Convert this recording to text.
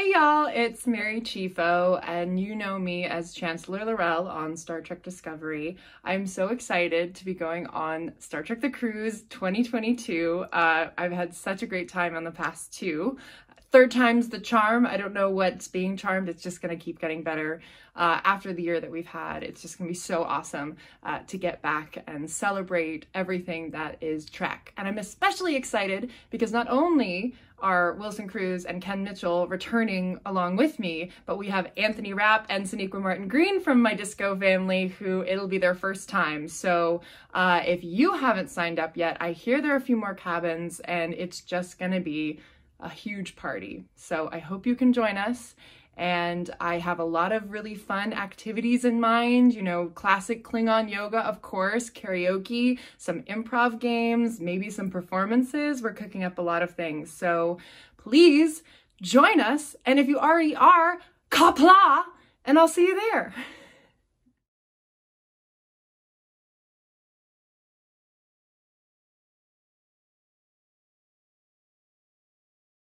Hey y'all, it's Mary Chieffo, and you know me as Chancellor Lorel on Star Trek Discovery. I'm so excited to be going on Star Trek The Cruise 2022. I've had such a great time on the past two. Third time's the charm. I don't know what's being charmed. It's just going to keep getting better after the year that we've had. It's just going to be so awesome to get back and celebrate everything that is Trek. And I'm especially excited because not only are Wilson Cruz and Ken Mitchell returning along with me, but we have Anthony Rapp and Sonequa Martin Green from my disco family who it'll be their first time. So if you haven't signed up yet, I hear there are a few more cabins and it's just going to be a huge party. So I hope you can join us. And I have a lot of really fun activities in mind, you know, classic Klingon yoga, of course, karaoke, some improv games, maybe some performances. We're cooking up a lot of things. So please join us. And if you already are, kapla, and I'll see you there.